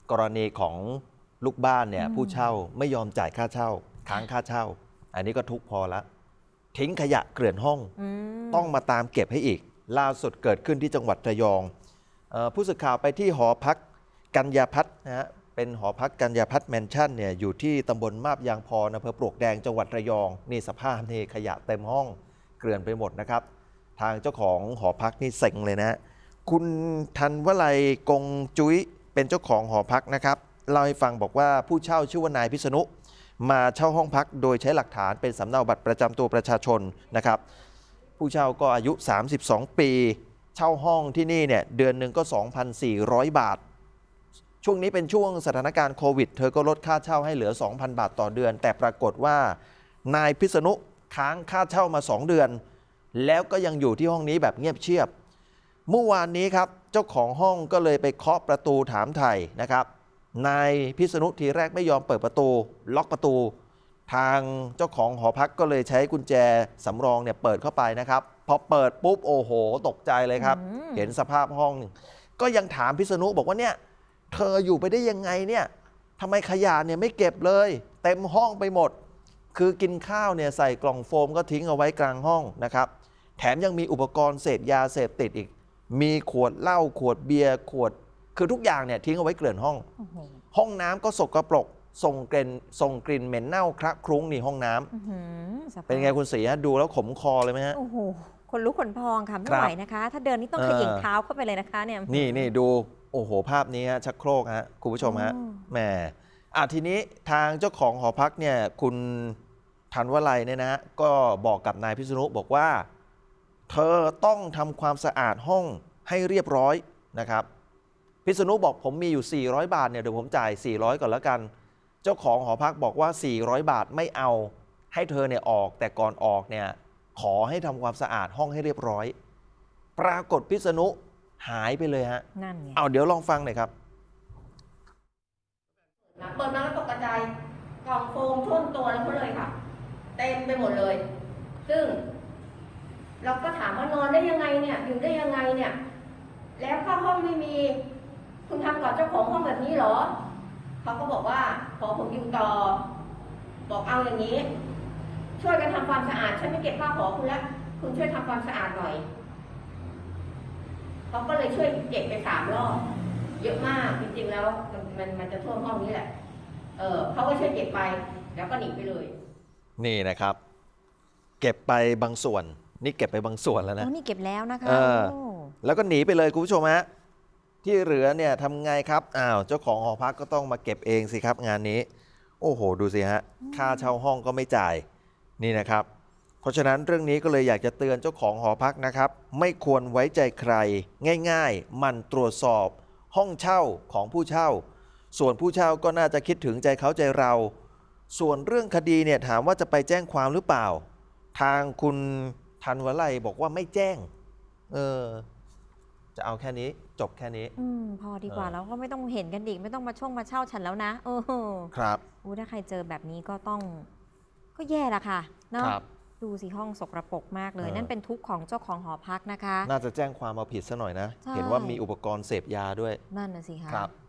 กรณีของลูกบ้านเนี่ยผู้เช่าไม่ยอมจ่ายค่าเช่าค้างค่าเช่าอันนี้ก็ทุกพอละทิ้งขยะเกลื่อนห้องต้องมาตามเก็บให้อีกล่าสุดเกิดขึ้นที่จังหวัดระยองผู้สื่อข่าวไปที่หอพักกัญญาพัฒน์นะฮะเป็นหอพักกัญญาพัฒน์แมนชั่นเนี่ยอยู่ที่ตำบลมาบยางพรอำเภอปลวกแดงจังหวัดระยองนี่สภาพนี่ขยะเต็มห้องเกลื่อนไปหมดนะครับทางเจ้าของหอพักนี่เซ็งเลยนะคุณธันวลัยกงจุ้ยเป็นเจ้าของหอพักนะครับเล่าให้ฟังบอกว่าผู้เช่าชื่อว่านายพิษณุมาเช่าห้องพักโดยใช้หลักฐานเป็นสำเนาบัตรประจำตัวประชาชนนะครับผู้เช่าก็อายุ32ปีเช่าห้องที่นี่เนี่ยเดือนหนึ่งก็ 2,400 บาทช่วงนี้เป็นช่วงสถานการณ์โควิดเธอก็ลดค่าเช่าให้เหลือ 2,000 บาทต่อเดือนแต่ปรากฏว่านายพิษณุค้างค่าเช่ามา2เดือนแล้วก็ยังอยู่ที่ห้องนี้แบบเงียบเชียบเมื่อวานนี้ครับเจ้าของห้องก็เลยไปเคาะประตูถามไถ่นะครับนายพิษณุทีแรกไม่ยอมเปิดประตูล็อกประตูทางเจ้าของหอพักก็เลยใช้กุญแจสำรองเนี่ยเปิดเข้าไปนะครับพอเปิดปุ๊บโอ้โหตกใจเลยครับเห็นสภาพห้องก็ยังถามพิษณุบอกว่าเนี่ยเธออยู่ไปได้ยังไงเนี่ยทำไมขยะเนี่ยไม่เก็บเลยเต็มห้องไปหมดคือกินข้าวเนี่ยใส่กล่องโฟมก็ทิ้งเอาไว้กลางห้องนะครับแถมยังมีอุปกรณ์เสพยาเสพติดอีกมีขวดเหล้าขวดเบียร์ขวดคือทุกอย่างเนี่ยทิ้งเอาไว้เกลื่อนห้องห้องน้ำก็สกปรกส่งกลิ่นเหม็นเน่าคละคลุ้งนี่ห้องน้ำเป็นไงคุณศรีดูแล้วขมคอเลยไหมฮะโอ้โหคนลุกขนพองค่ะไม่ไหวนะคะถ้าเดินนี่ต้องเขย่งเท้าเข้าไปเลยนะคะเนี่ยนี่ดูโอ้โหภาพนี้ชักโครกฮะคุณผู้ชมฮะแหมทีนี้ทางเจ้าของหอพักเนี่ยคุณธันวลัยเนี่ยนะฮะก็บอกกับนายพิษณุบอกว่าเธอต้องทำความสะอาดห้องให้เรียบร้อยนะครับพิษณุบอกผมมีอยู่400 บาทเนี่ยเดี๋ยวผมจ่าย400ก่อนแล้วกันเจ้าของหอพักบอกว่า400 บาทไม่เอาให้เธอเนี่ยออกแต่ก่อนออกเนี่ยขอให้ทำความสะอาดห้องให้เรียบร้อยปรากฏพิษณุหายไปเลยฮะนั่นไงเดี๋ยวลองฟังหน่อยครับเปิดมาแล้วตกใจกล่องโฟมท่วมตัวแล้วก็เลยค่ะเต็มไปหมดเลยซึ่งเราก็ถามว่านอนได้ยังไงเนี่ยอยู่ได้ยังไงเนี่ยแล้วค่าห้องไม่มีคุณทำกับเจ้าของห้องแบบนี้เหรอเขาก็บอกว่าขอผมอยู่ต่อบอกเอาอย่างนี้ช่วยกันทำความสะอาดฉันไม่เก็บข้าวของคุณแล้วคุณช่วยทำความสะอาดหน่อยเขาก็เลยช่วยเก็บไป3 รอบเยอะมากจริงๆแล้วมันจะท่วมห้องนี้แหละเขาก็ช่วยเก็บไปแล้วก็หนีไปเลยนี่นะครับเก็บไปบางส่วนนี่เก็บไปบางส่วนแล้วนะนี่เก็บแล้วนะคะแล้วก็หนีไปเลยคุณผู้ชมฮะที่เหลือเนี่ยทำไงครับเจ้าของหอพักก็ต้องมาเก็บเองสิครับงานนี้โอ้โหดูสิฮะค่าเช่าห้องก็ไม่จ่ายนี่นะครับเพราะฉะนั้นเรื่องนี้ก็เลยอยากจะเตือนเจ้าของหอพักนะครับไม่ควรไว้ใจใครง่ายๆมันตรวจสอบห้องเช่าของผู้เช่าส่วนผู้เช่าก็น่าจะคิดถึงใจเขาใจเราส่วนเรื่องคดีเนี่ยถามว่าจะไปแจ้งความหรือเปล่าทางคุณธันวลัยบอกว่าไม่แจ้งจะเอาแค่นี้จบแค่นี้พอดีกว่าแล้วก็ไม่ต้องเห็นกันอีกไม่ต้องมาเช่าฉันแล้วนะครับถ้าใครเจอแบบนี้ก็แย่ละค่ะเนาะดูสิห้องสกปรกมากเลยนั่นเป็นทุกข์ของเจ้าของหอพักนะคะน่าจะแจ้งความเอาผิดซะหน่อยนะเห็นว่ามีอุปกรณ์เสพยาด้วยนั่นน่ะสิคะ